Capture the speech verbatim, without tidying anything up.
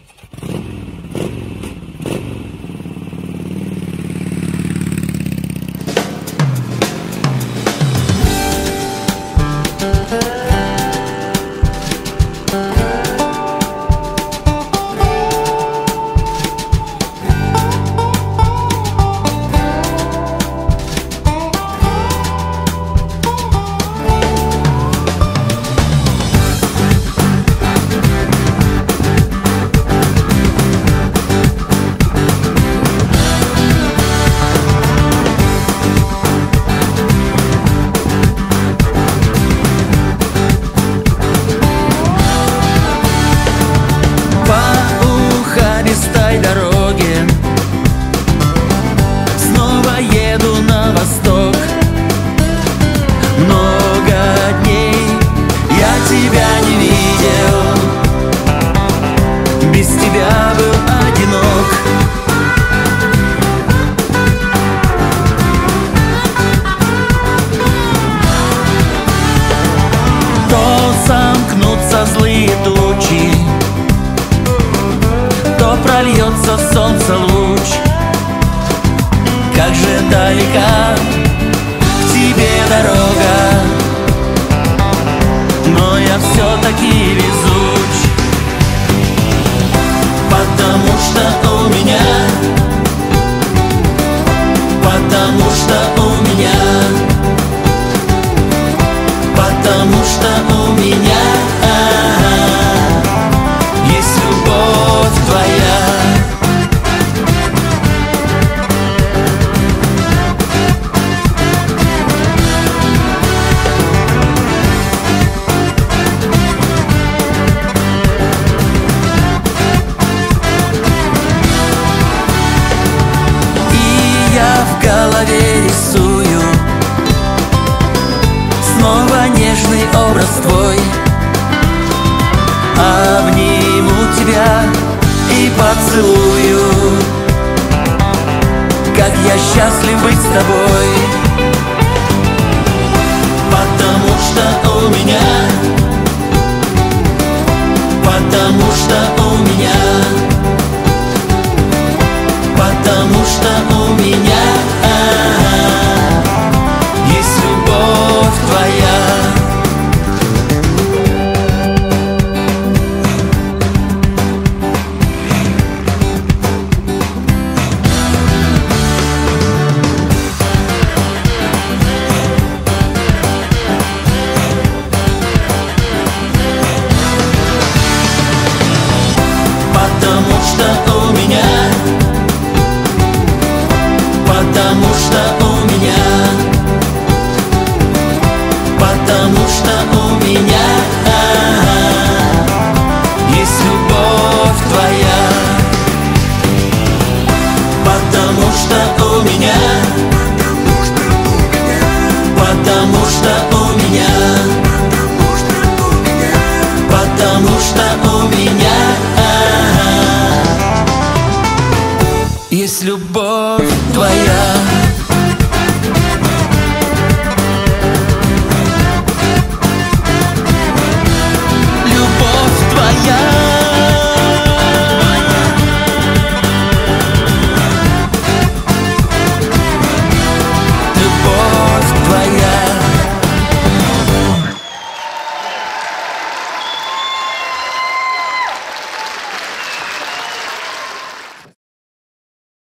Прольется солнце луч, как же далека к тебе дорога, но я все-таки везуч, потому что у меня, потому что у меня, потому что у меня есть любовь твоя. В голове рисую снова нежный образ твой, обниму тебя и поцелую, как я счастлив быть с тобой, потому что у меня, потому что у меня, потому что у меня есть любовь твоя. Потому что